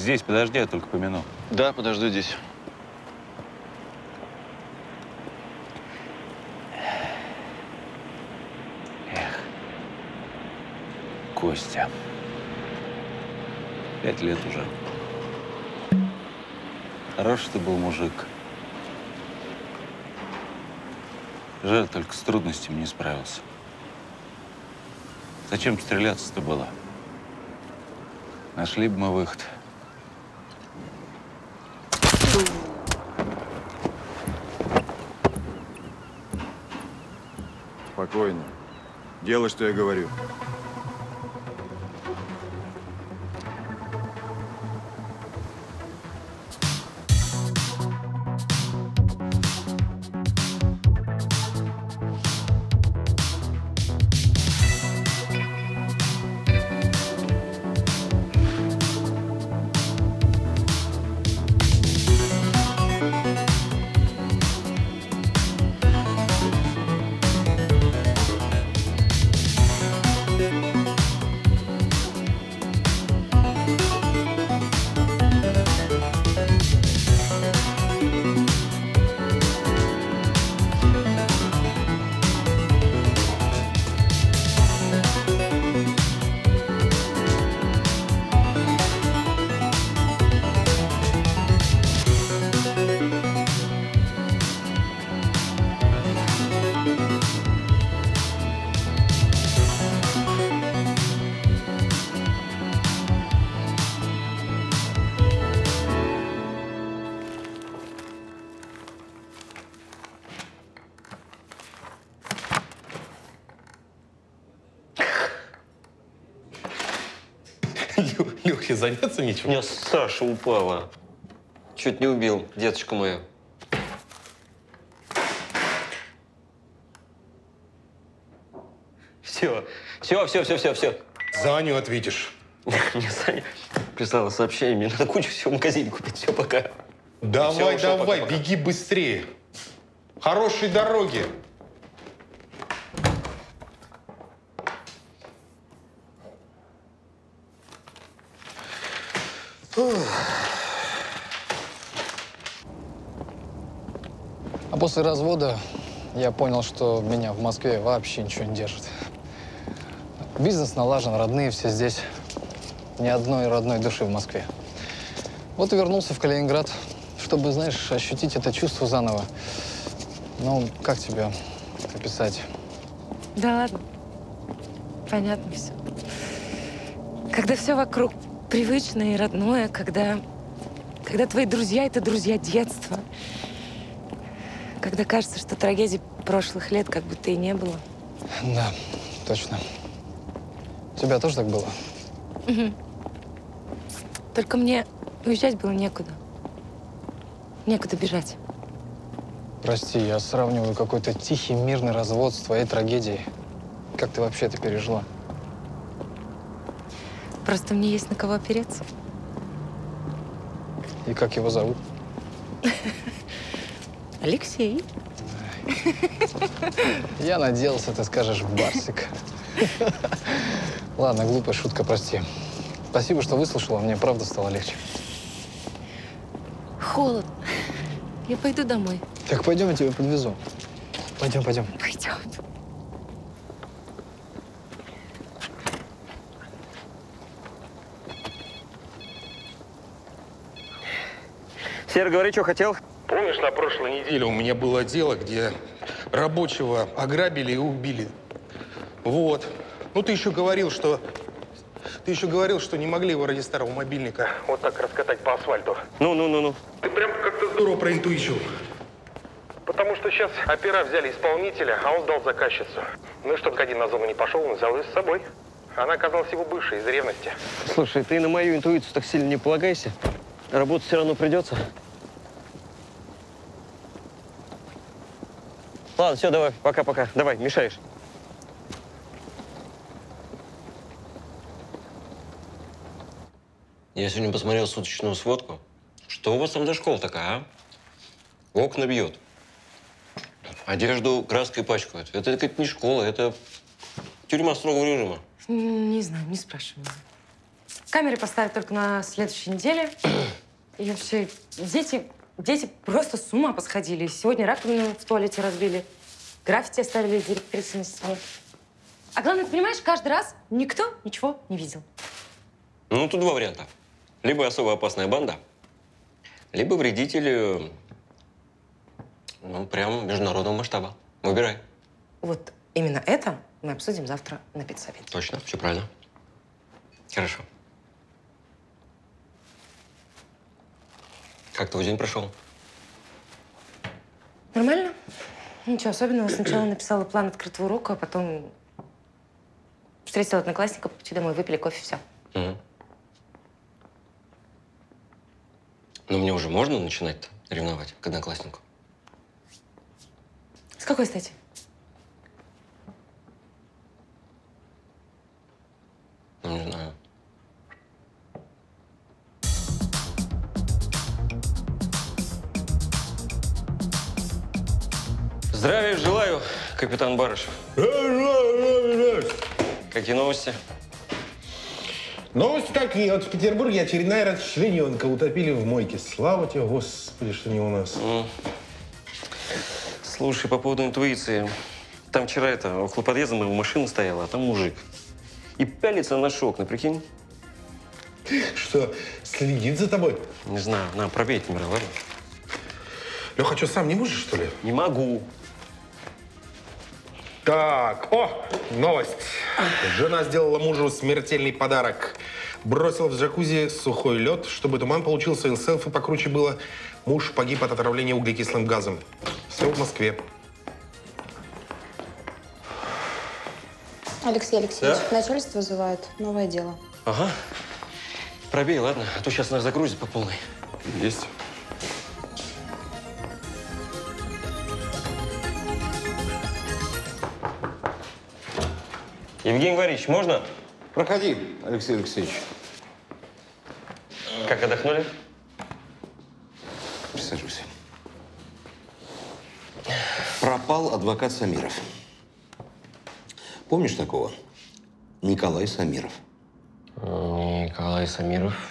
Здесь подожди, я только помяну. Да, подожду здесь. Эх, Костя. 5 лет уже. Хороший ты был мужик. Жаль, только с трудностями не справился. Зачем стреляться-то было? Нашли бы мы выход. Спокойно. Делай, что я говорю. Лёхе заняться нечего? У меня Саша упала. Чуть не убил, деточку мою. Все. За Аню ответишь. Мне Саня прислала сообщение, мне надо кучу всего в магазине купить. Все, пока. Давай, Всё, давай, пока-пока. беги быстрее. Хорошей дороги. А после развода я понял, что меня в Москве вообще ничего не держит. Бизнес налажен, родные все здесь. Ни одной родной души в Москве. Вот и вернулся в Калининград, чтобы, знаешь, ощутить это чувство заново. Ну, как тебе описать? Да ладно. Понятно все. Когда все вокруг привычное и родное, когда твои друзья – это друзья детства. Когда кажется, что трагедий прошлых лет как будто и не было. Да, точно. У тебя тоже так было? Угу. Только мне уезжать было некуда. Некуда бежать. Прости, я сравниваю какой-то тихий мирный развод с твоей трагедией. Как ты вообще это пережила? Просто мне есть на кого опереться. И как его зовут? Алексей. Я надеялся, ты скажешь Барсик. Ладно, глупая шутка, прости. Спасибо, что выслушала, мне правда стало легче. Холодно. Я пойду домой. Так, пойдем, я тебя подвезу. Пойдем. Пойдем. Серый, говори, что хотел? Помнишь, на прошлой неделе у меня было дело, где рабочего ограбили и убили? Вот. Ну, ты еще говорил, что не могли его ради старого мобильника вот так раскатать по асфальту. Ну. Ты прям как-то здорово проинтуичил. Потому что сейчас опера взяли исполнителя, а он сдал заказчицу. Ну и чтобы один на зону не пошел, он взял ее с собой. Она оказалась его бывшей из ревности. Слушай, ты на мою интуицию так сильно не полагайся. Работать все равно придется. Ладно, все, давай, пока-пока. Давай, мешаешь. Я сегодня посмотрел суточную сводку. Что у вас там за школа такая, а? Окна бьет. Одежду краской пачкают. Это не школа, это тюрьма строгого режима. Не знаю, не спрашивай. Камеры поставят только на следующей неделе. И вообще, дети просто с ума посходили. Сегодня раковину в туалете разбили. Граффити оставили директрисе на стене. А главное, ты понимаешь, каждый раз никто ничего не видел. Ну, тут два варианта. Либо особо опасная банда, либо вредители, ну, прям международного масштаба. Выбирай. Вот именно это мы обсудим завтра на педсовете. Точно, все правильно. Хорошо. Как твой день прошел? Нормально? Ничего особенного. Сначала написала план открытого урока, а потом встретила одноклассника, по пути домой, выпили кофе, все. Угу. Ну, мне уже можно начинать ревновать к однокласснику? С какой стати? Ну, не знаю. Здравия желаю, капитан Барышев. Какие новости? Новости такие. Вот в Петербурге очередная расчлененка утопили в мойке. Слава тебе, Господи, что не у нас. Слушай, по поводу интуиции. Там вчера около подъезда моего машина стояла, а там мужик. И пялится на наш окна, прикинь? Что, следит за тобой? Не знаю, на, пробей номера, ладно? Леха, что, сам не можешь, что ли? Не могу. Так, новость. Жена сделала мужу смертельный подарок. Бросила в джакузи сухой лед, чтобы туман получился и селфи покруче было. Муж погиб от отравления углекислым газом. Все в Москве. Алексей Алексеевич, Да? начальство вызывает. Новое дело. Ага. Пробей, ладно? А то сейчас нас загрузит по полной. Есть. Евгений Борисович, можно? Проходи, Алексей Алексеевич. Как отдохнули? Присаживайся. Пропал адвокат Самиров. Помнишь такого? Николай Самиров. Николай Самиров.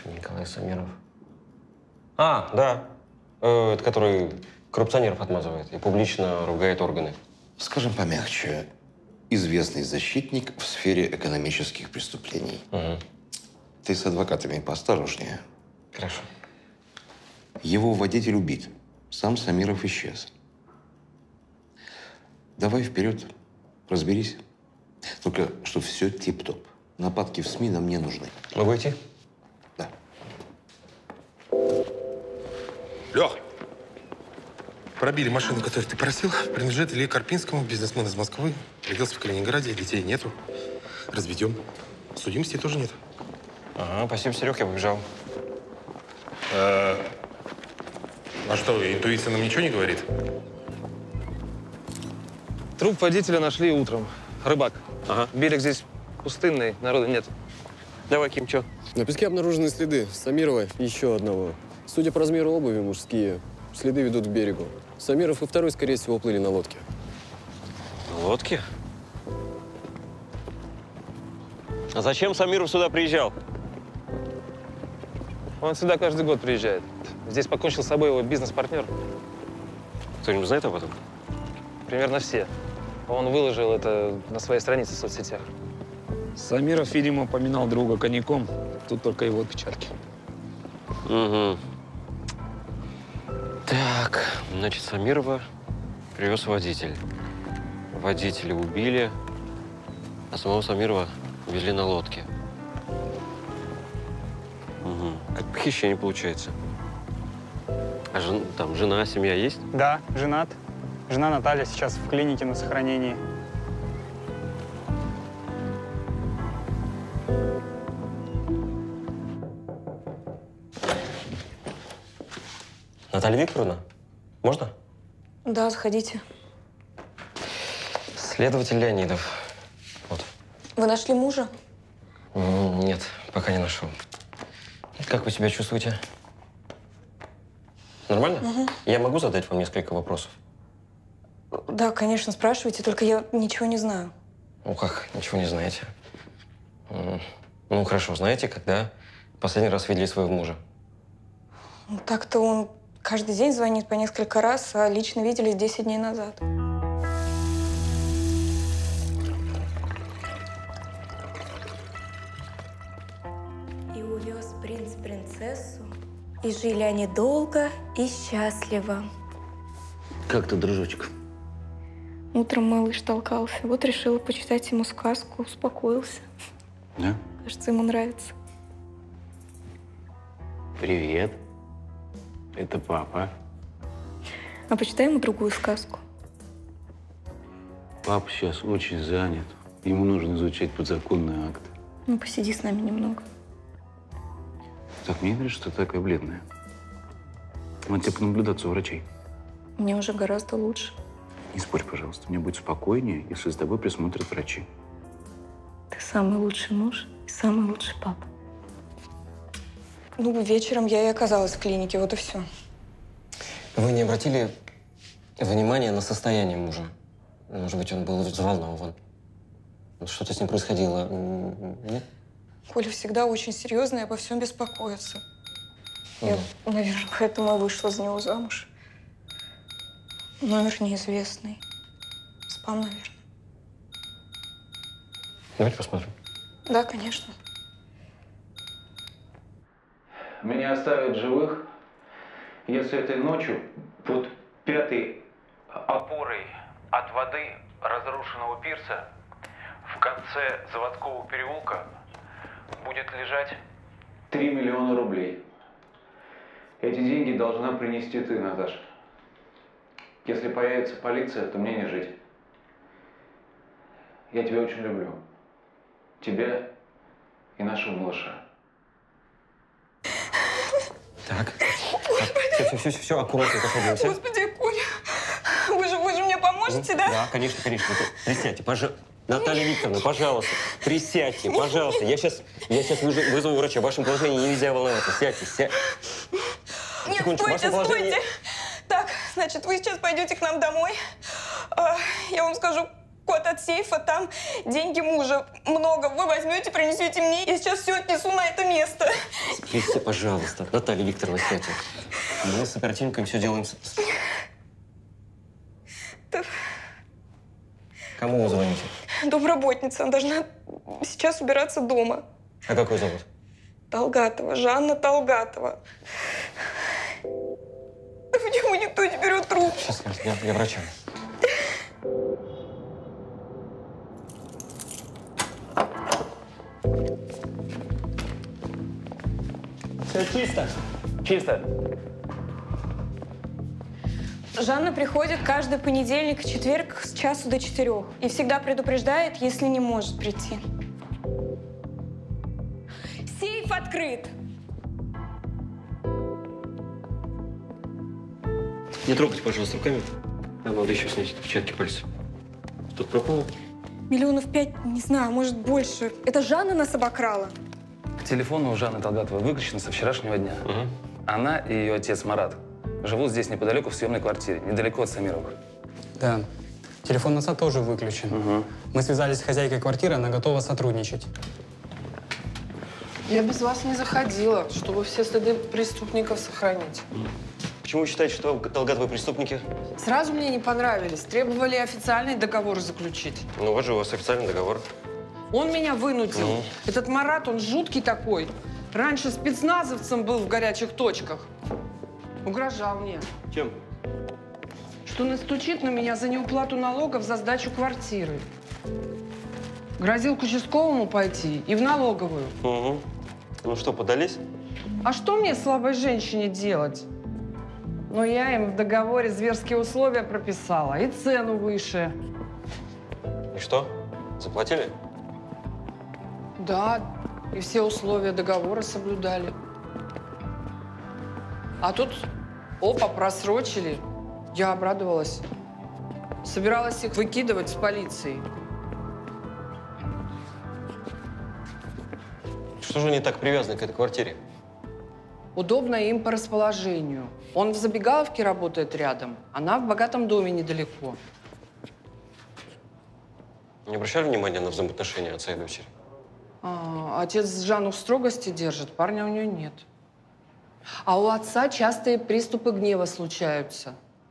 А, да. Это который коррупционеров отмазывает и публично ругает органы. Скажем помягче, известный защитник в сфере экономических преступлений. Угу. Ты с адвокатами поосторожнее. Хорошо. Его водитель убит. Сам Самиров исчез. Давай вперед, разберись. Только что все тип-топ. Нападки в СМИ нам не нужны. Могу идти? Да. Лех, пробили машину, которую ты просил. Принадлежит Илье Карпинскому, бизнесмен из Москвы. Родился в Калининграде, детей нету. Разведен. Судимости тоже нет. Ага, спасибо, Серег, я побежал. А что, интуиция нам ничего не говорит? Труп водителя нашли утром. Рыбак. Ага. Берег здесь пустынный, народа нет. Давай, Ким, чё? На песке обнаружены следы Самирова и еще одного. Судя по размеру обуви мужские, следы ведут к берегу. Самиров и второй, скорее всего, плыли на лодке. На лодке? А зачем Самиров сюда приезжал? Он сюда каждый год приезжает. Здесь покончил с собой его бизнес-партнер. Кто-нибудь знает об этом? Примерно все. Он выложил это на своей странице в соцсетях. Самиров, видимо, упоминал друга коньяком. Тут только его отпечатки. Угу. Так, значит, Самирова привез водитель. Водителя убили, а самого Самирова везли на лодке. Угу. Как похищение получается. А там жена, семья есть? Да, женат. Жена Наталья сейчас в клинике на сохранении. Наталья Викторовна, можно? Да, заходите. Следователь Леонидов. Вот. Вы нашли мужа? Нет, пока не нашел. Как вы себя чувствуете? Нормально? Угу. Я могу задать вам несколько вопросов? Да, конечно, спрашивайте, только я ничего не знаю. Ну как, ничего не знаете? Ну, хорошо, знаете, когда последний раз видели своего мужа? Ну, так-то он каждый день звонит по несколько раз, а лично виделись 10 дней назад. И увез принц принцессу, и жили они долго и счастливо. Как ты, дружочек? Утром малыш толкался, вот решила почитать ему сказку, успокоился. Да? Кажется, ему нравится. Привет. Это папа. А почитай ему другую сказку. Папа сейчас очень занят. Ему нужно изучать подзаконный акт. Ну, посиди с нами немного. Так, мне нравится, что ты такая бледная. Надо тебе понаблюдаться у врачей. Мне уже гораздо лучше. Не спорь, пожалуйста. Мне будет спокойнее, если за тобой присмотрят врачи. Ты самый лучший муж и самый лучший папа. Ну, вечером я и оказалась в клинике, вот и все. Вы не обратили внимания на состояние мужа? Может быть, он был взволнован? Что-то с ним происходило? Нет? Коля всегда очень серьезный и обо всем беспокоится. Я, наверное, поэтому и вышла за него замуж. Номер неизвестный. Спам, наверное. Давайте посмотрим. Да, конечно. Меня оставят живых, если этой ночью под пятой опорой от воды разрушенного пирса в конце Заводского переулка будет лежать 3 миллиона рублей. Эти деньги должна принести ты, Наташа. Если появится полиция, то мне не жить. Я тебя очень люблю. Тебя и нашего малыша. Так. Все, аккуратненько садимся. Господи, Коля, вы же мне поможете, да? Да, конечно. Присядьте, пожалуйста. Наталья Викторовна, пожалуйста, присядьте, пожалуйста. Я сейчас вызову врача. В вашем положении нельзя волноваться. Сядьте. Нет, Секундочку, стойте. Так, значит, вы сейчас пойдете к нам домой. Я вам скажу код от сейфа, там деньги мужа много. Вы возьмете, принесете мне. Я сейчас все отнесу на это место. Присядьте, пожалуйста. Наталья Викторовна, сядьте. Мы с оперативником все делаем. Кому вы звоните? Домработница. Она должна сейчас убираться дома. А как ее зовут? Талгатова. Жанна Талгатова. Почему никто не берет трубку? Сейчас я врача. Все чисто? Чисто. Жанна приходит каждый понедельник и четверг с часу до 4. И всегда предупреждает, если не может прийти. Сейф открыт! Не трогайте, пожалуйста, руками. Нам надо еще снять отпечатки пальцев. Что-то пропало? 5 миллионов, не знаю, может, больше. Это Жанна нас обокрала. Телефон у Жанны Талгатовой выключен со вчерашнего дня. Она и ее отец Марат живут здесь неподалеку в съемной квартире, недалеко от Самировых. Да. Телефон отца тоже выключен. Мы связались с хозяйкой квартиры, она готова сотрудничать. Я без вас не заходила, чтобы все следы преступников сохранить. Почему вы считаете, что Талгатовы преступники? Сразу мне не понравились. Требовали официальный договор заключить. Ну вот же у вас официальный договор. Он меня вынудил. Этот Марат, он жуткий такой. Раньше спецназовцем был в горячих точках. Угрожал мне. Чем? Что настучит на меня за неуплату налогов за сдачу квартиры. Грозил к участковому пойти и в налоговую. Ну что, подались? А что мне, слабой женщине, делать? Но я им в договоре зверские условия прописала и цену выше. И что? Заплатили? Да, и все условия договора соблюдали. А тут, опа, просрочили. Я обрадовалась. Собиралась их выкидывать с полицией. Что же они так привязаны к этой квартире? Удобно им по расположению. Он в забегаловке работает рядом, она в богатом доме недалеко. Не обращали внимания на взаимоотношения отца и дочери? Отец Жанну в строгости держит, парня у нее нет. А у отца частые приступы гнева случаются.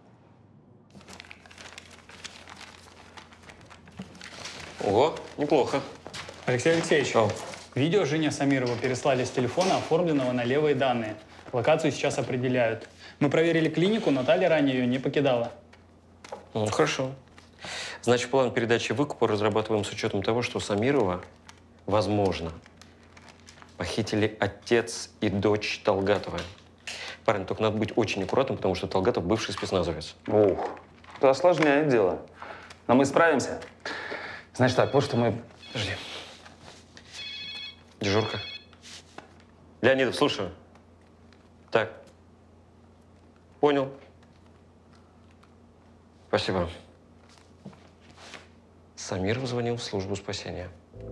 Ого, неплохо. Алексей Алексеевич, видео Жене Самирову переслали с телефона, оформленного на левые данные. Локацию сейчас определяют. Мы проверили клинику, Наталья ранее ее не покидала. Ну, хорошо. Значит, план передачи выкупа разрабатываем с учетом того, что Самирова, возможно, похитили отец и дочь Талгатова. Парень, только надо быть очень аккуратным, потому что Талгатов бывший спецназовец. Ух, это осложняет дело. Но мы справимся. Значит так, вот что мы… Подожди. Дежурка. Леонидов, слушаю. Так. Понял. Спасибо. Самиров звонил в службу спасения.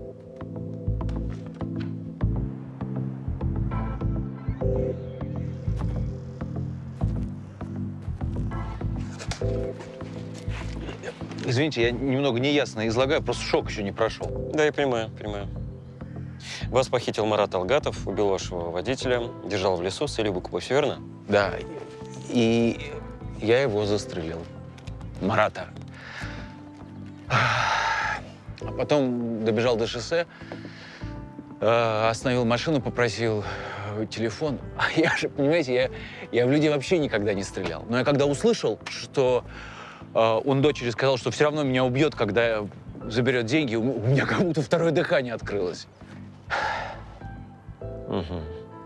Извините, я немного неясно излагаю, просто шок еще не прошел. Да, я понимаю, понимаю. Вас похитил Марат Алгатов, убил вашего водителя, держал в лесу с целью выкупа, все верно? Да, и я его застрелил. Марата. А потом добежал до шоссе, остановил машину, попросил телефон. А я же, понимаете, я в людей вообще никогда не стрелял. Но я когда услышал, что он дочери сказал, что все равно меня убьет, когда заберет деньги, у меня как будто второе дыхание открылось. Угу.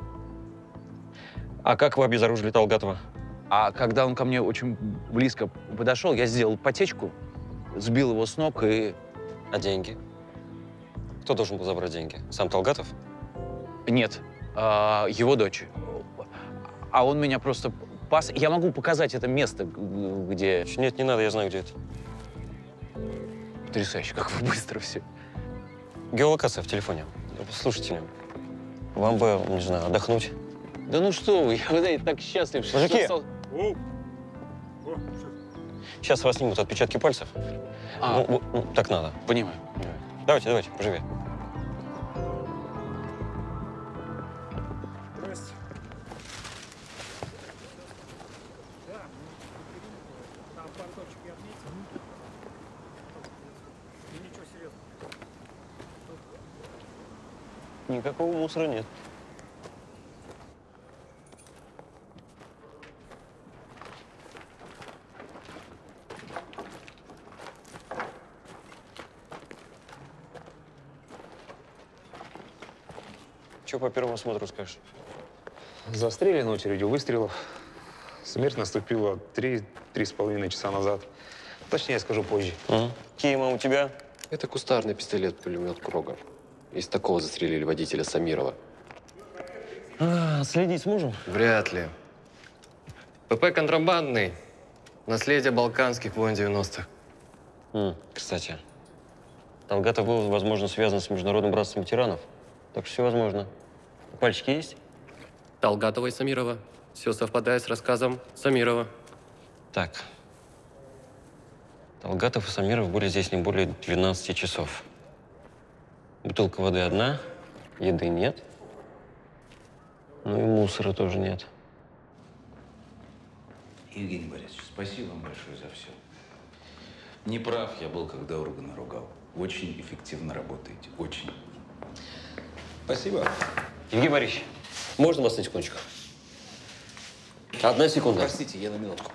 А как вы обезоружили Талгатова? А когда он ко мне очень близко подошел, я сделал потечку, сбил его с ног и… А деньги? Кто должен был забрать деньги? Сам Талгатов? Нет, его дочь. А он меня просто пас. Я могу показать это место, где… Нет, не надо, я знаю, где это. Потрясающе, как вы быстро все. Геолокация в телефоне. Слушайте, вам бы, не знаю, отдохнуть. Да ну что вы, я так счастлив, что… Мужики! Сейчас вас снимут отпечатки пальцев. Ну, так надо. Понимаю. Давайте, поживее. Никакого мусора нет. Что по первому осмотру скажешь? Застрелен очередью выстрелов. Смерть наступила 3–3,5 часа назад. Точнее, я скажу позже. Кима, у тебя? Это кустарный пистолет-пулемет Крога. Из такого застрелили водителя Самирова. Следить сможем? Вряд ли. ПП контрабандный. Наследие балканских войн 90-х. Кстати, Талгатов был, возможно, связан с Международным братством ветеранов. Так что все возможно. Пальчики есть? Талгатова и Самирова. Все совпадает с рассказом Самирова. Так. Талгатов и Самиров были здесь не более 12 часов. Бутылка воды одна, еды нет. Ну и мусора тоже нет. Евгений Борисович, спасибо вам большое за все. Не прав я был, когда органы ругал. Очень эффективно работаете. Очень. Спасибо. Евгений Борисович, можно вас на секундочку? Одна секунда. Простите, я на минутку.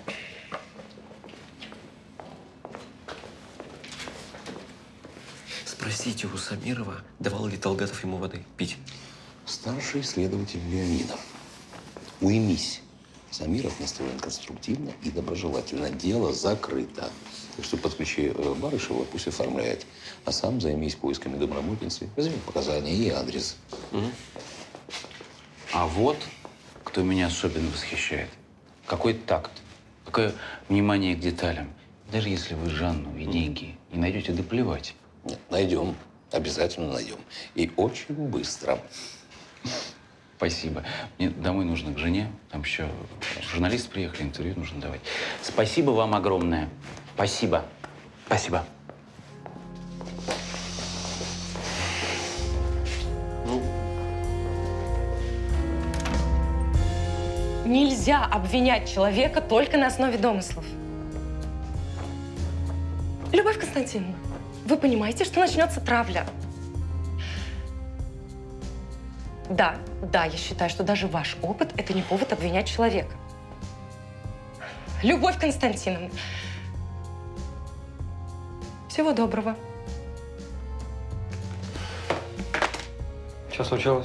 Спросите у Самирова, давал ли Талгатов ему воды пить. Старший следователь Леонидов. Уймись. Самиров настроен конструктивно и доброжелательно. Дело закрыто. Так что подключи Барышева, пусть оформляет. А сам займись поисками домработницы. Возьми показания и адрес. А вот кто меня особенно восхищает. Какой такт, какое внимание к деталям. Даже если вы Жанну и деньги не найдете, да плевать. Нет, найдем. Обязательно найдем. И очень быстро. Спасибо. Мне домой нужно к жене. Там еще журналисты приехали, интервью нужно давать. Спасибо вам огромное. Спасибо. Спасибо. нельзя обвинять человека только на основе домыслов. Любовь Константиновна, вы понимаете, что начнется травля? Да, я считаю, что даже ваш опыт – это не повод обвинять человека. Любовь Константиновна, всего доброго. Что случилось?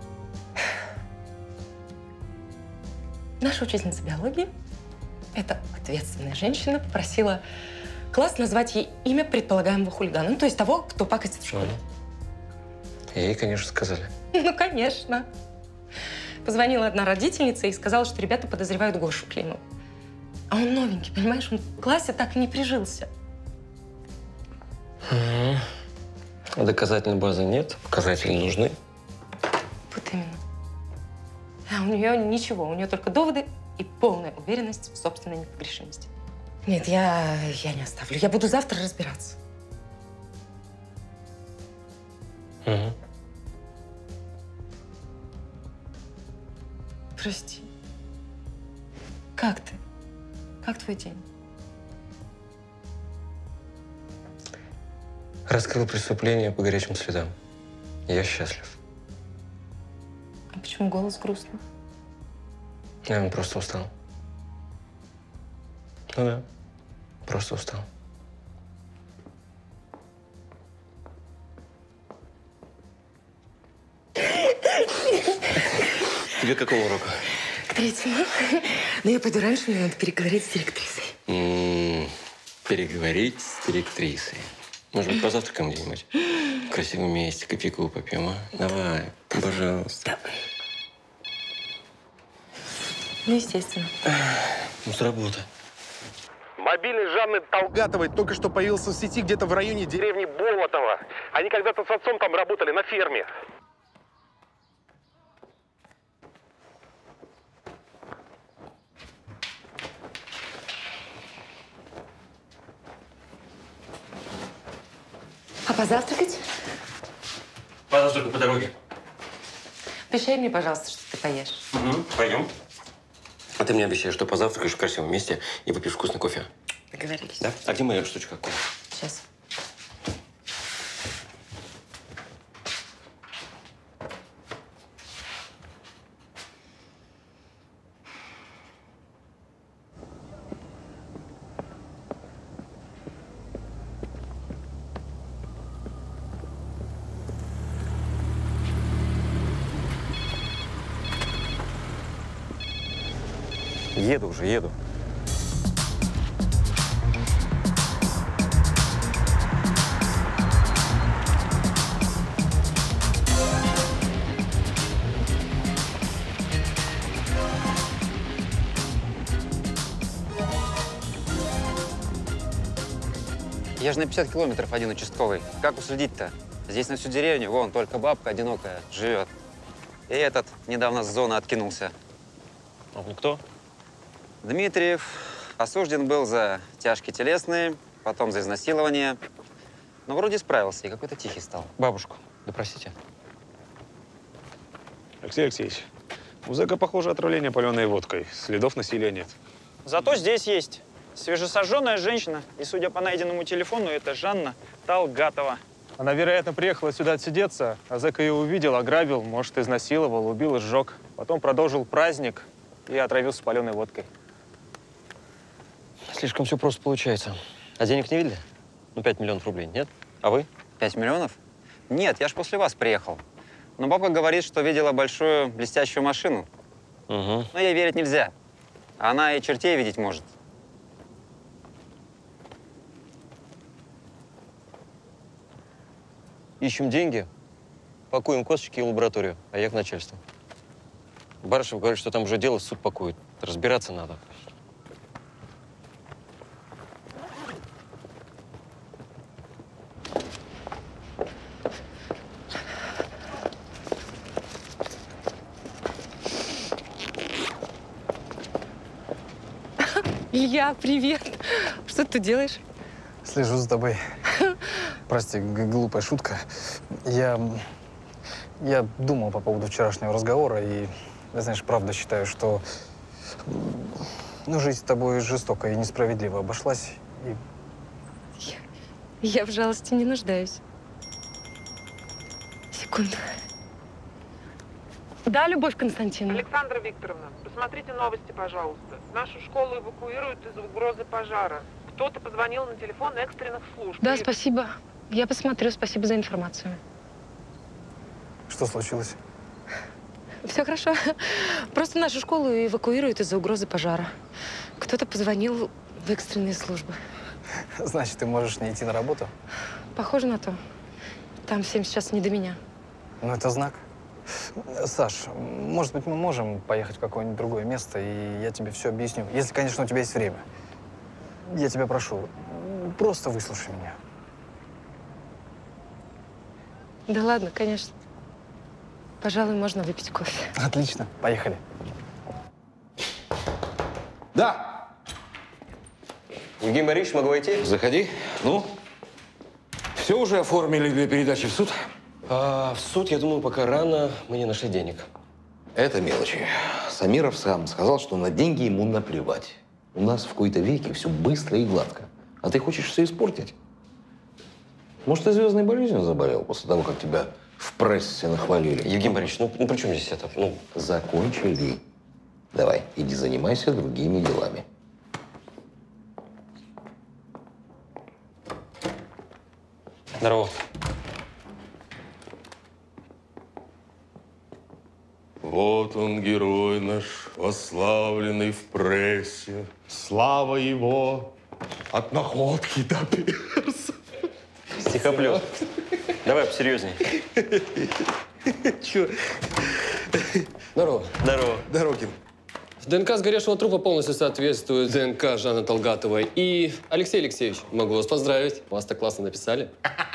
Наша учительница биологии, эта ответственная женщина, попросила класс назвать ей имя предполагаемого хулигана, ну, то есть того, кто пакостит в школе. Ей, конечно, сказали. Ну, конечно. Позвонила одна родительница и сказала, что ребята подозревают Гошу Климова. А он новенький, понимаешь, он в классе так и не прижился. А доказательной базы нет, показатели нужны. Вот именно. А у нее ничего, у нее только доводы и полная уверенность в собственной непогрешимости. Нет, я не оставлю. Я буду завтра разбираться. Угу. Прости. Как ты? Как твой день? Раскрыл преступление по горячим следам. Я счастлив. А почему голос грустный? Наверное, просто устал. Ну да, просто устал. Тебе какого урока? К третьему. Но я пойду раньше, мне надо переговорить с директрисой. Переговорить с директрисой. Может быть, позавтракаем где-нибудь? В красивом месте, кофейку попьем, а? Давай, пожалуйста. Ну, естественно. Ну, с работы. Мобильный Жанны Талгатовой только что появился в сети где-то в районе деревни Болотово. Они когда-то с отцом там работали на ферме. А позавтракать? Позавтракай по дороге. Обещай мне, пожалуйста, что ты поешь. Угу, пойдем. А ты мне обещаешь, что позавтракаешь в красивом месте и выпьешь вкусный кофе. Договорились. Да? А где моя штучка? Сейчас. Еду уже, еду. Я же на 50 километров один участковый. Как уследить-то? Здесь на всю деревню, вон, только бабка одинокая живет. И этот недавно с зоны откинулся. А он кто? Дмитриев осужден был за тяжкие телесные, потом за изнасилование. Но вроде справился и какой-то тихий стал. Бабушку допросите. Алексей Алексеевич, у зэка, похоже, отравление паленой водкой. Следов насилия нет. Зато здесь есть свежесожженная женщина. И, судя по найденному телефону, это Жанна Талгатова. Она, вероятно, приехала сюда отсидеться, а зэк ее увидел, ограбил, может, изнасиловал, убил и сжег. Потом продолжил праздник и отравился паленой водкой. Слишком все просто получается. А денег не видели? Ну, 5 миллионов рублей, нет? А вы? 5 миллионов? Нет, я ж после вас приехал. Но бабка говорит, что видела большую блестящую машину. Угу. Но ей верить нельзя. Она и чертей видеть может. Ищем деньги, пакуем косточки и лабораторию, а я к начальству. Барышев говорит, что там уже дело в суд пакует. Разбираться надо. Илья, привет! Что ты делаешь? Слежу за тобой. Прости, глупая шутка. Я думал по поводу вчерашнего разговора и, знаешь, правда считаю, что Ну, жизнь с тобой жестоко и несправедливо обошлась. И Я в жалости не нуждаюсь. Секунду. Да, Любовь Константиновна. Александра Викторовна, посмотрите новости, пожалуйста. Нашу школу эвакуируют из-за угрозы пожара. Кто-то позвонил на телефон экстренных служб. Да, спасибо. Я посмотрю. Спасибо за информацию. что случилось? Все хорошо. Просто нашу школу эвакуируют из-за угрозы пожара. Кто-то позвонил в экстренные службы. Значит, ты можешь не идти на работу? Похоже на то. Там всем сейчас не до меня. Ну, это знак. Саш, может быть, мы можем поехать в какое-нибудь другое место, и я тебе все объясню. Если, конечно, у тебя есть время. Я тебя прошу, просто выслушай меня. Да ладно, конечно. Пожалуй, можно выпить кофе. Отлично, поехали. Да. Евгений Борисович, могу войти? Заходи. Ну, все уже оформили для передачи в суд? В суд, я думаю, пока рано, мы не нашли денег. Это мелочи. Самиров сам сказал, что на деньги ему наплевать. У нас в кои-то веке все быстро и гладко. А ты хочешь все испортить? Может, ты звездной болезнью заболел после того, как тебя в прессе нахвалили? Евгений Борисович, ну при чем здесь это? Ну, закончили. Давай, иди занимайся другими делами. Здорово. Вот он, герой наш, прославленный в прессе. Слава его от находки до перса. Стихоплет. Давай посерьезней. Чё? Здорово. Здорово. Дорогин. ДНК сгоревшего трупа полностью соответствует ДНК Жанны Талгатовой. И, Алексей Алексеевич, могу вас поздравить. Вас так классно написали.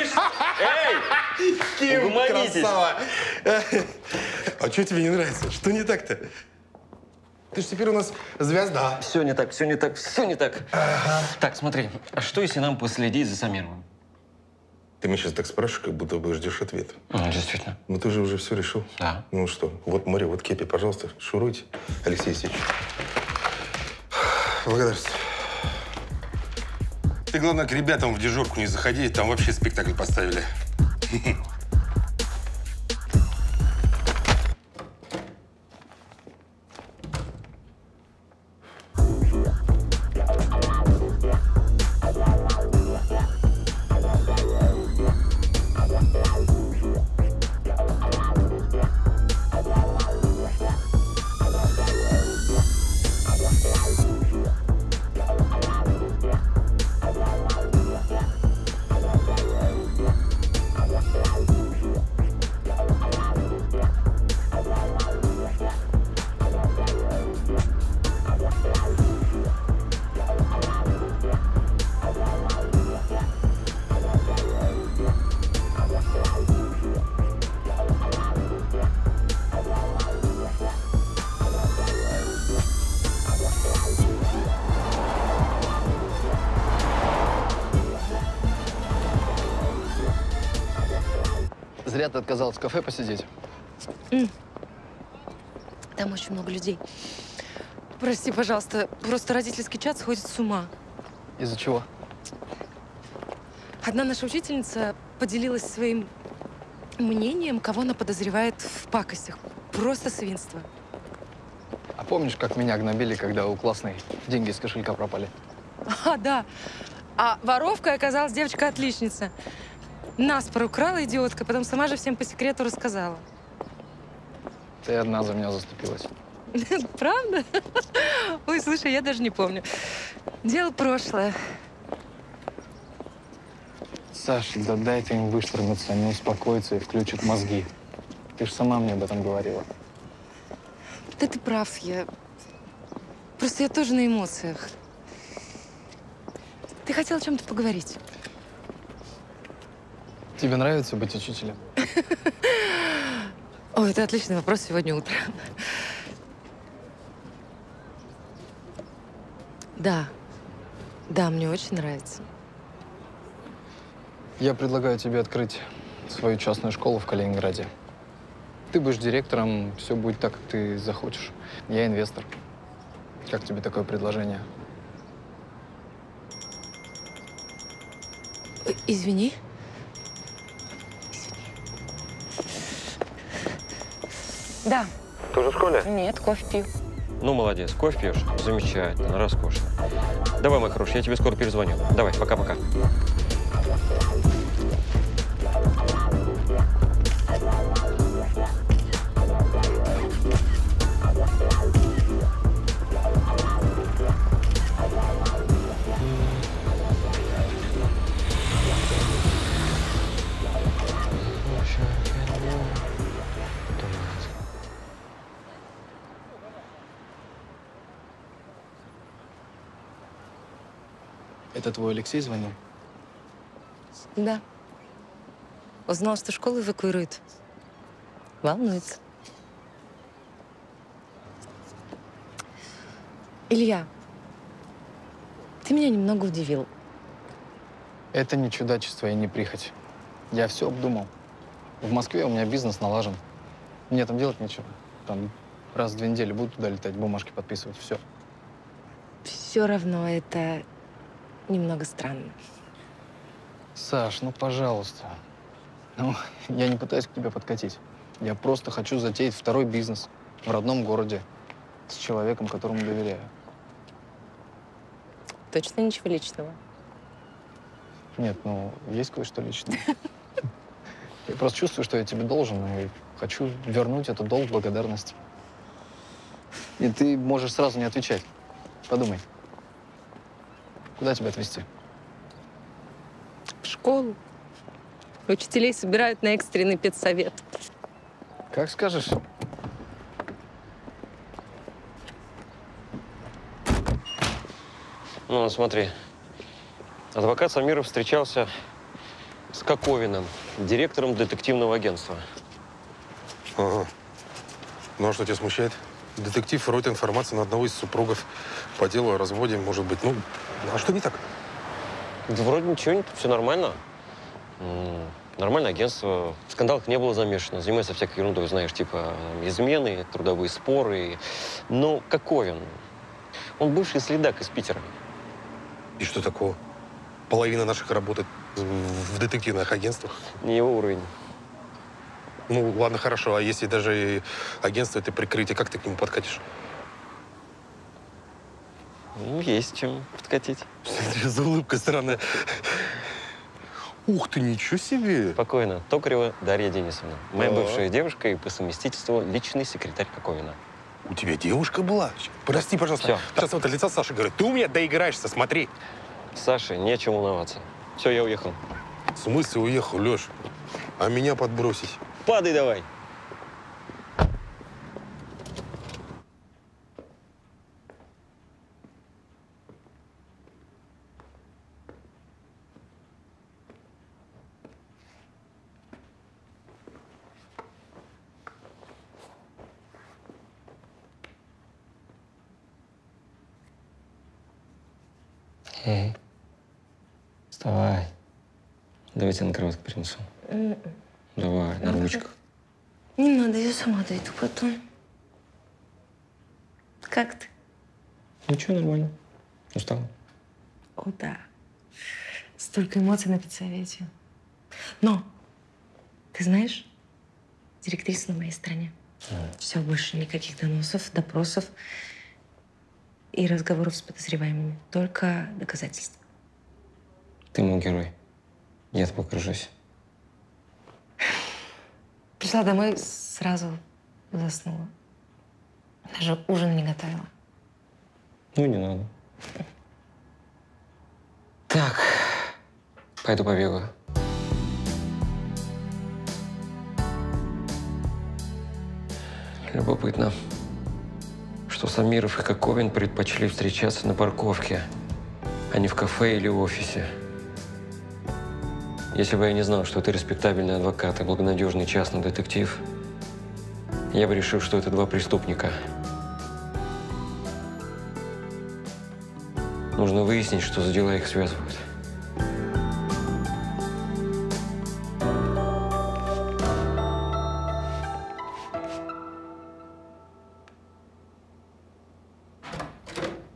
Ким, Угомонитесь. красава. А что тебе не нравится? Что не так-то? Ты же теперь у нас звезда. Все не так, все не так, все не так. Так, смотри, а что если нам последить за Самировым? Ты меня сейчас так спрашиваешь, как будто бы ждешь ответа. Действительно. Ну ты же уже все решил. Да. Ну что, вот море, вот кепи, пожалуйста, шуруйте. Алексей Алексеевич. Благодарствую. Ты, главное, к ребятам в дежурку не заходи, там вообще спектакль поставили. Зря ты отказалась в кафе посидеть. Там очень много людей. Прости, пожалуйста, просто родительский чат сходит с ума. Из-за чего? Одна наша учительница поделилась своим мнением, кого она подозревает в пакостях. Просто свинство. А помнишь, как меня гнобили, когда у классной деньги из кошелька пропали? А, да. А воровкой оказалась девочка-отличница. Наспор украла идиотка, потом сама же всем по секрету рассказала. Ты одна за меня заступилась. Правда? Ой, слушай, я даже не помню. Дело прошлое. Саш, да дай ты им вышвырнуться, они успокоятся и включат мозги. Ты же сама мне об этом говорила. Да ты прав, Просто я тоже на эмоциях. Ты хотел о чем-то поговорить? Тебе нравится быть учителем? Ой, это отличный вопрос сегодня утром. Да. Да, мне очень нравится. Я предлагаю тебе открыть свою частную школу в Калининграде. Ты будешь директором, все будет так, как ты захочешь. Я инвестор. Как тебе такое предложение? Извини. Да. Ты уже в школе? Нет, кофе пью. Ну, молодец. Кофе пьешь? Замечательно, роскошно. Давай, мой хороший, я тебе скоро перезвоню. Давай, пока-пока. Это твой Алексей звонил? Да. Узнал, что школу эвакуируют. Волнуется. Илья, ты меня немного удивил. Это не чудачество и не прихоть. Я все обдумал. В Москве у меня бизнес налажен. Мне там делать нечего. Там раз в 2 недели буду туда летать, бумажки подписывать, все. Все равно это немного странно. Саш, ну пожалуйста. Ну, я не пытаюсь к тебе подкатить. Я просто хочу затеять второй бизнес в родном городе с человеком, которому доверяю. Точно ничего личного? Нет, ну, есть кое-что личное. Я просто чувствую, что я тебе должен, и хочу вернуть этот долг благодарности. И ты можешь сразу не отвечать. Подумай. Куда тебя отвезти? В школу. Учителей собирают на экстренный педсовет. Как скажешь. Ну, смотри. Адвокат Самиров встречался с Коковиным, директором детективного агентства. Ага. Ну, а что тебя смущает? Детектив роет информацию на одного из супругов по делу о разводе, может быть. Ну, а что не так? Да вроде ничего, все нормально. Нормальное агентство. В скандалах не было замешано. Занимается всякой ерундой, знаешь, типа измены, трудовые споры. Но Коковин, он бывший следак из Питера. И что такого? Половина наших работает в детективных агентствах. Не его уровень. Ну, ладно, хорошо. А если даже агентство это прикрытие, как ты к нему подкатишь? Ну, есть чем подкатить. Что за улыбка странная? Ух ты, ничего себе! Спокойно. Токарева Дарья Денисовна. Моя бывшая девушка и по совместительству личный секретарь Коковина. У тебя девушка была? Прости, пожалуйста. Сейчас вот от лица Саши говорит. Ты у меня доиграешься, смотри. Саше не о чем волноваться. Все, я уехал. В смысле уехал, Леш? А меня подбросить? Падай давай. Эй, вставай. Давайте на кроватку принесу. Давай, на ручках. Не надо, я сама дойду потом. Как ты? Ничего, нормально. Устал. О, да. Столько эмоций на педсовете. Но, ты знаешь, директриса на моей стороне. Все, больше никаких доносов, допросов и разговоров с подозреваемыми. Только доказательства. Ты мой герой. Я тобой горжусь. Пришла домой, сразу заснула. Даже ужин не готовила. Ну, не надо. Так, пойду побегаю. Любопытно, что Самиров и Коковин предпочли встречаться на парковке, а не в кафе или офисе. Если бы я не знал, что ты респектабельный адвокат и благонадежный частный детектив, я бы решил, что это два преступника. Нужно выяснить, что за дела их связывают.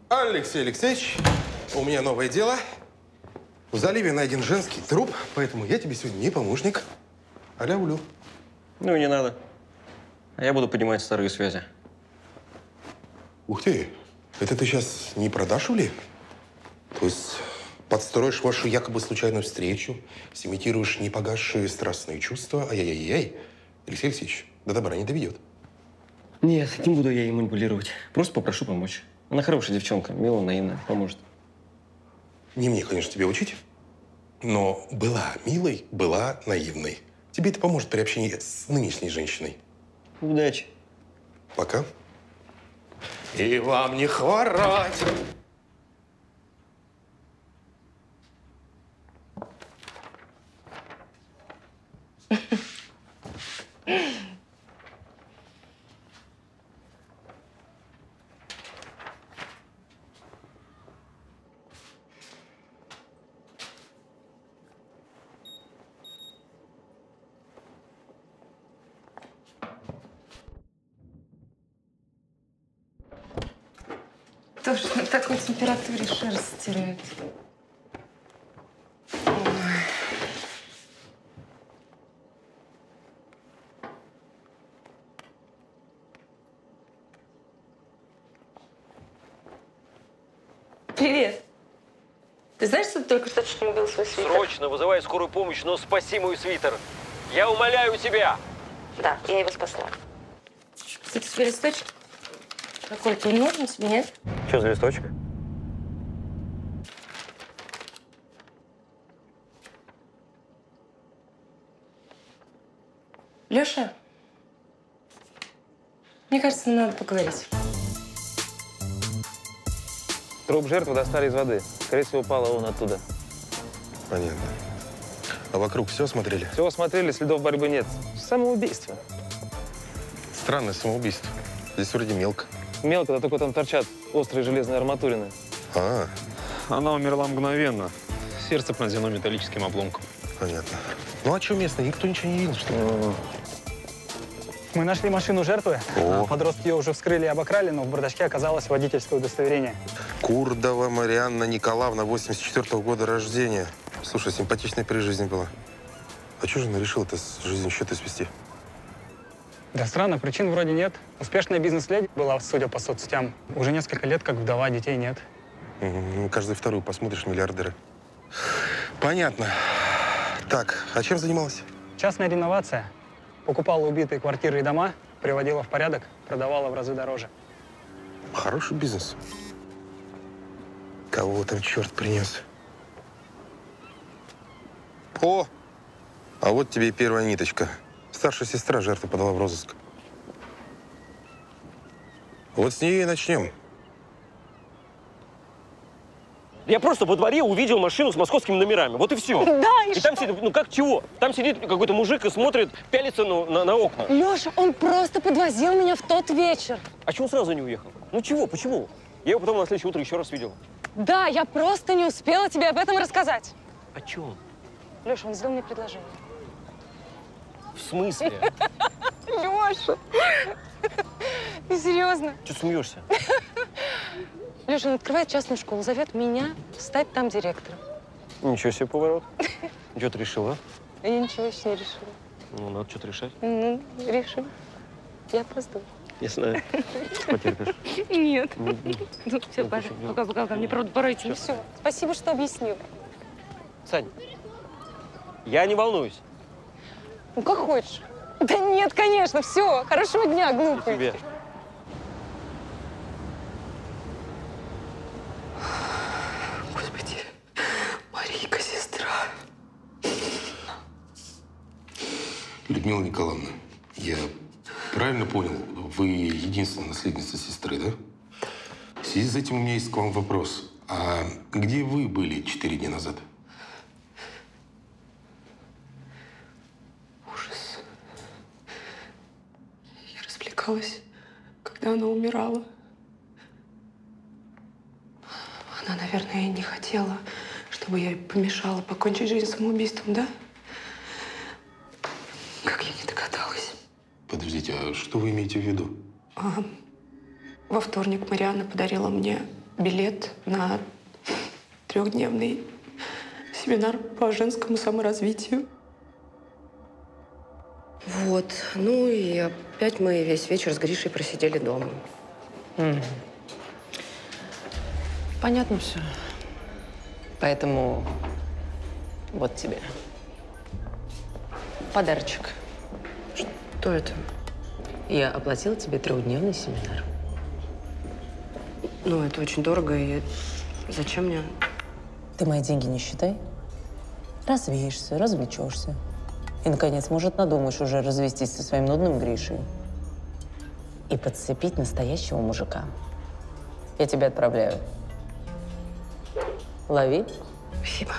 Алексей Алексеевич, у меня новое дело. В заливе найден женский труп, поэтому я тебе сегодня не помощник, а-ля улю. Ну и не надо. А я буду поднимать старые связи. Ух ты, это ты сейчас не продашь ли? То есть подстроишь вашу якобы случайную встречу, сымитируешь непогасшие страстные чувства. Ай-яй-яй-яй. Алексей Алексеевич, до добра не доведет. Нет, не буду я ей манипулировать. Просто попрошу помочь. Она хорошая девчонка, милая, наивная, поможет. Не мне, конечно, тебя учить, но была милой, была наивной. Тебе это поможет при общении с нынешней женщиной. Удачи. Пока. И вам не хворать. Тоже на такой температуре шерсть теряет. Привет. Ты знаешь, что ты только что чуть не убил свой свитер? Срочно вызывай скорую помощь, но спаси мой свитер. Я умоляю тебя. Да, я его спасла. Кстати, тебе листочек? Какой-то не нужен тебе, нет? Что за листочек? Лёша, мне кажется, нам надо поговорить. Труп жертвы достали из воды. Скорее всего, упала он оттуда. Понятно. А вокруг все смотрели? Все осмотрели, следов борьбы нет. Самоубийство. Странное самоубийство. Здесь вроде мелко. Мелко, да только там торчат острые железные арматурины. Она умерла мгновенно. Сердце пронзено металлическим обломком. Понятно. Ну а что местные? Никто ничего не видел, что ли? Мы нашли машину жертвы. О. Подростки ее уже вскрыли и обокрали, но в бардачке оказалось водительское удостоверение. Курдова Марианна Николаевна, 84-го года рождения. Слушай, симпатичная при жизни была. А что же она решила-то с жизнью счеты свести? Да странно, причин вроде нет. Успешная бизнес-леди была, судя по соцсетям. Уже несколько лет как вдова, детей нет. Каждую вторую посмотришь, миллиардеры. Понятно. Так, а чем занималась? Частная реновация. Покупала убитые квартиры и дома, приводила в порядок, продавала в разы дороже. Хороший бизнес. Кого там черт принес? О! А вот тебе и первая ниточка. Старшая сестра жертвы подала в розыск. Вот с нее и начнем. Я просто во дворе увидел машину с московскими номерами. Вот и все. Да, и там сидит, ну как чего? Там сидит какой-то мужик и смотрит, пялится на окна. Лёша, он просто подвозил меня в тот вечер. А чего он сразу не уехал? Ну чего, почему? Я его потом на следующее утро еще раз видел. Да, я просто не успела тебе об этом рассказать. О чем? Лёша, он сделал мне предложение. В смысле? Лёша, ты серьезно? Чего смеешься? Лёша, он открывает частную школу, зовет меня стать там директором. Ничего себе поворот. Что ты решила? Я ничего еще не решила. Ну, надо что-то решать. Ну, решим. Я опоздаю. Я знаю. Потерпишь. Нет. Ну, все, пока. Мне правда пора идти. Ну все, спасибо, что объяснил. Сань, я не волнуюсь. Ну, как хочешь. Да нет, конечно, все. Хорошего дня, глупый. Тебе. Господи, Марийка, сестра. Людмила Николаевна, я правильно понял, вы единственная наследница сестры, да? В связи с этим у меня есть к вам вопрос. А где вы были 4 дня назад? Ужас. Я развлекалась, когда она умирала. Она, наверное, и не хотела, чтобы я ей помешала покончить жизнь самоубийством, да? Как я не догадалась. Подождите, а что вы имеете в виду? Во вторник Марианна подарила мне билет на 3-дневный семинар по женскому саморазвитию. Вот. Ну и опять мы весь вечер с Гришей просидели дома. Понятно все. Поэтому вот тебе подарочек. Что это? Я оплатила тебе 3-дневный семинар. Ну, это очень дорого, и зачем мне? Ты мои деньги не считай. Развеешься, развлечешься. И, наконец, может, надумаешь уже развестись со своим нудным Гришей. И подцепить настоящего мужика. Я тебя отправляю. Лови. Спасибо.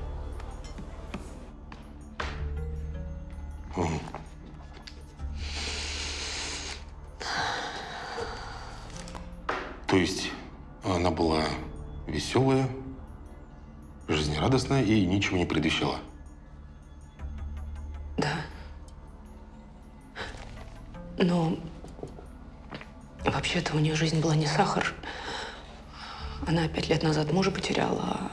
То есть она была веселая, жизнерадостная и ничего не предвещала? Да. Но вообще-то у нее жизнь была не сахар. Она 5 лет назад мужа потеряла.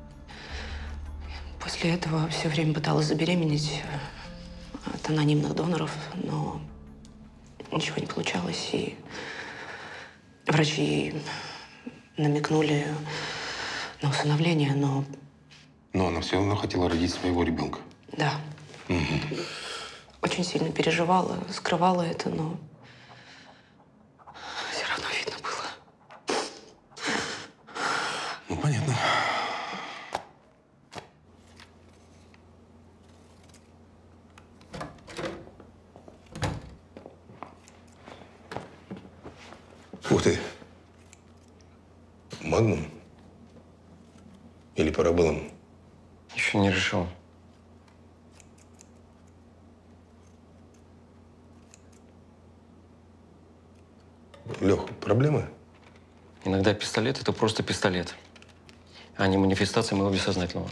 После этого все время пыталась забеременеть от анонимных доноров, но ничего не получалось. И врачи ей намекнули на усыновление, но… Но она все равно хотела родить своего ребенка. Да. Очень сильно переживала, скрывала это, но все равно видно было. Ну, понятно. Ух ты. Магнум? Или парабеллум? Еще не решил. Лех, проблемы? Иногда пистолет – это просто пистолет, а не манифестация моего бессознательного.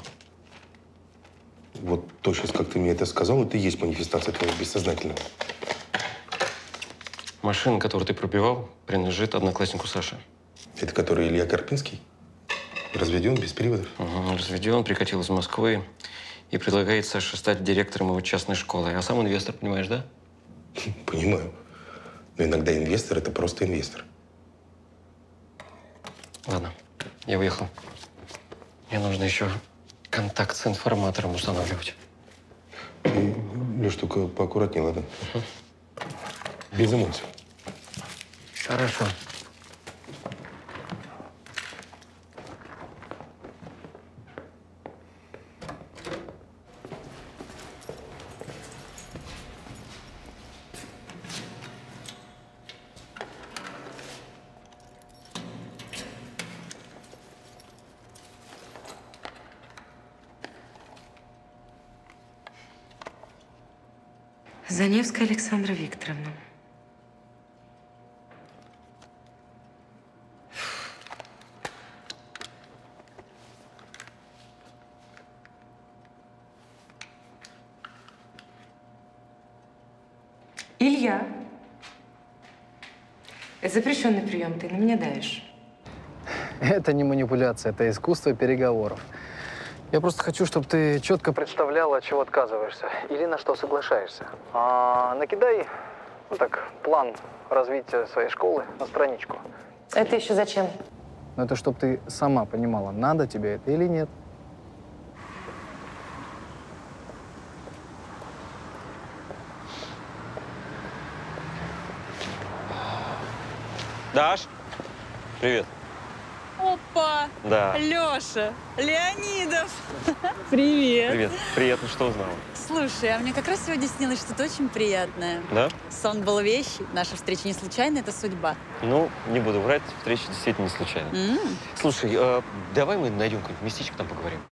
Вот то сейчас, как ты мне это сказал, это и есть манифестация твоего бессознательного. Машина, которую ты пробивал, принадлежит однокласснику Саши. Это который Илья Карпинский? Разведен, без приводов? Угу, разведен, прикатил из Москвы и предлагает Саше стать директором его частной школы. А сам инвестор, понимаешь, да? Понимаю. Но иногда инвестор – это просто инвестор. Ладно, я уехал. Мне нужно еще контакт с информатором устанавливать. Леш, только поаккуратнее, ладно? Без эмоций. Хорошо. Заневская Александра Викторовна. Илья. Это запрещенный прием, ты на меня давишь. Это не манипуляция, это искусство переговоров. Я просто хочу, чтобы ты четко представляла, от чего отказываешься или на что соглашаешься. Накидай, ну так, план развития своей школы на страничку. Это еще зачем? Ну, это чтобы ты сама понимала, надо тебе это или нет. Даш, привет. Опа! Да. Лёша, Леонидов! Привет! Привет. Приятно, что узнала. Слушай, а мне как раз сегодня снилось что-то очень приятное. Да? Сон был вещий, наша встреча не случайная, это судьба. Ну, не буду врать, встреча действительно не случайна. Слушай, давай мы найдем какое-нибудь местечко, там поговорим.